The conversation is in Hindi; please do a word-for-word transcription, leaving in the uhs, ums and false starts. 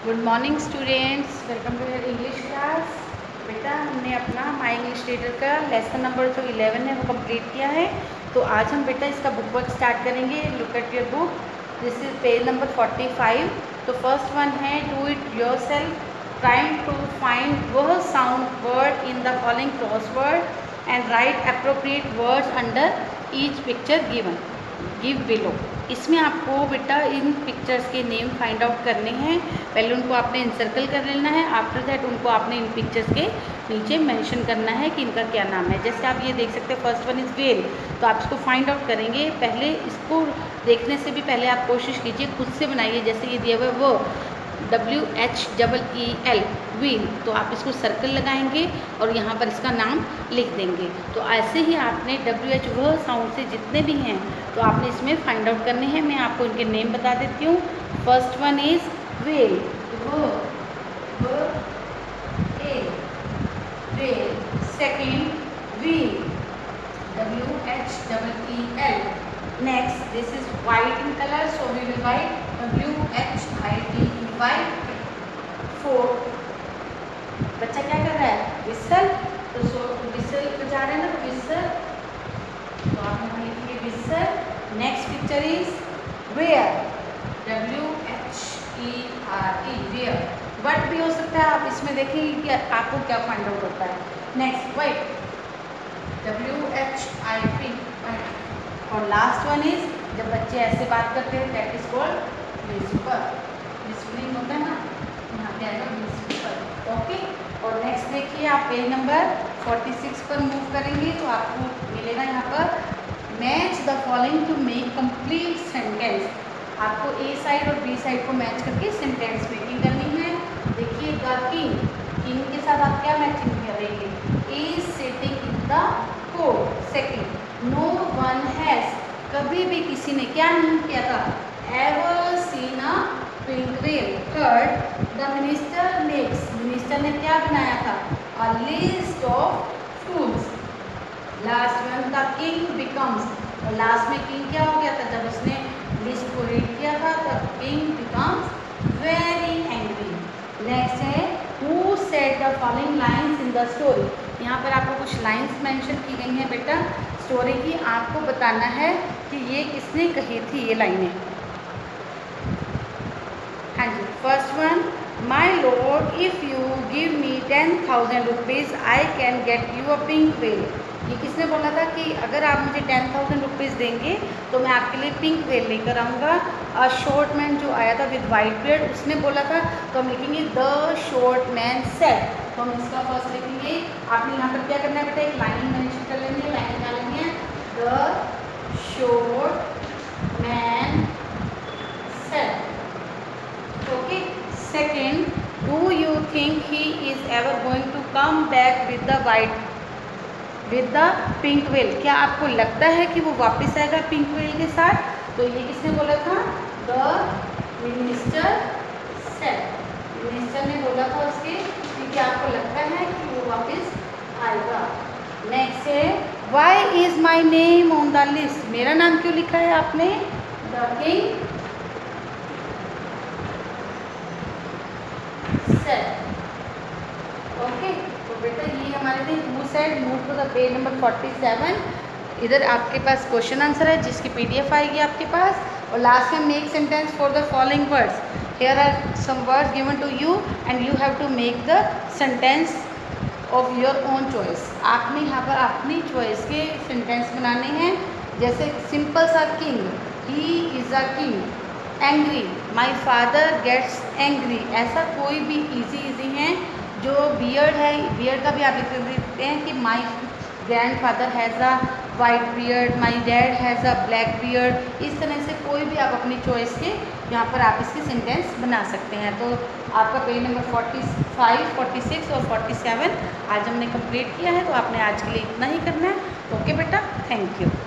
Good morning students, welcome to your English class. बेटा हमने अपना माई इंग्लिश रीडर का लेसन नंबर जो इलेवन है वो कंप्लीट किया है। तो आज हम बेटा इसका बुक वर्क स्टार्ट करेंगे। Look at your book, this is page number forty five. तो फर्स्ट वन है do it yourself, trying to find वह sound word in the following crossword and write appropriate words under each picture given give below. इसमें आपको बेटा इन पिक्चर्स के नेम फाइंड आउट करने हैं। पहले उनको आपने इंसर्कल कर लेना है, आफ्टर दैट उनको आपने इन पिक्चर्स के नीचे मेंशन करना है कि इनका क्या नाम है। जैसे आप ये देख सकते हैं फर्स्ट वन इज़ वेल, तो आप इसको फाइंड आउट करेंगे। पहले इसको देखने से भी पहले आप कोशिश कीजिए खुद से बनाइए। जैसे ये दिया हुआ है वो W H double E L wheel, तो आप इसको सर्कल लगाएंगे और यहाँ पर इसका नाम लिख देंगे। तो ऐसे ही आपने डब्ल्यू एच वह साउंड से जितने भी हैं तो आपने इसमें फाइंड आउट करने हैं। मैं आपको इनके नेम बता देती हूँ। First one is well, well. Second wheel, W H double E L. Next this is white in colour, so we will write W H I T E white. Fourth बच्चा क्या कर रहा है, विसल, तो सो विसल बजा रहे हैं ना, तो विसल, तो आप यहाँ लिखिए whistle. Next picture is where, W H E R E, where. What भी हो सकता है, आप इसमें देखेंगे कि आपको क्या फाइंड आउट होता है। Next white, W H I P, और लास्ट वन इज जब बच्चे ऐसे बात करते हैं that is called whisper. Whispering होता है ना, यहाँ पे आएगा विस्पर। ओके, और नेक्स्ट देखिए आप पेज नंबर फोर्टी सिक्स पर मूव करेंगे तो आपको मिलेगा यहाँ पर match the following to make complete sentence. आपको ए साइड और बी साइड को मैच करके सेंटेंस मेकिंग करनी है। देखिए द किंग, किंग के साथ आप क्या मैचिंग करेंगे, is sitting in the court. Second, no one has, कभी भी किसी ने क्या नहीं किया था, ever seen a pink whale. Third, the minister makes, minister ने क्या बनाया था, a list of foods. Last one, the king becomes, और लास्ट में किंग क्या हो गया था, जब उसने लिस्ट को रीड किया था तब king becomes very angry. Next है who said the following lines in the story. यहाँ पर आपको कुछ लाइन्स मेंशन की गई हैं बेटा स्टोरी की, आपको बताना है कि ये किसने कही थी ये लाइनें। हाँ जी, first one, my lord if you give me ten thousand rupees I can get you a pink whale. ये किसने बोला था कि अगर आप मुझे टेन थाउजेंड रुपीज़ देंगे तो मैं आपके लिए पिंक व्हेल लेकर आऊँगा। अ शॉर्ट मैन जो आया था विद वाइट बियर्ड उसने बोला था, तो हम लिखेंगे द शॉर्ट मैन सेड। तो हम इसका फर्स्ट लिखेंगे। आपने यहाँ पर क्या करना है बेटा, एक लाइन मेंशन कर लेंगे। लाइन क्या लेंगे, the short man said. Okay, second, do you think he is ever going to come back with the white with the pink whale. क्या आपको लगता है कि वो वापस आएगा पिंक व्हेल के साथ? तो ये किसने बोला था, द मिनिस्टर सेड। मिनिस्टर ने बोला था उसके कि क्या आपको लगता है कि वो वापस आएगा। नेक्स्ट है why is my name on the list, मेरा नाम क्यों लिखा है आपने, द किंग सेड। ओके, तो बेटा ये हमारे थे who said. Move to the page number forty seven. इधर आपके पास क्वेश्चन आंसर है जिसकी पीडीएफ आएगी आपके पास। और लास्ट में make sentence for the following words. Here are some words given to you and you have to make the sentence of your own choice. आपने यहाँ पर अपनी चॉइस के सेंटेंस बनाने हैं। जैसे सिंपल सा, king, he is a king. Angry, my father gets angry. ऐसा कोई भी इजी इजी हैं। जो बियर्ड है, बियर्ड का भी आप लिख सकते हैं कि my grandfather has a white beard, my dad has a black beard. इस तरह से कोई भी आप अपनी चॉइस के यहाँ पर आप इसके सेंटेंस बना सकते हैं। तो आपका page number forty five, forty six और फोर्टी सेवन आज हमने कंप्लीट किया है। तो आपने आज के लिए इतना ही करना है। ओके बेटा, थैंक यू।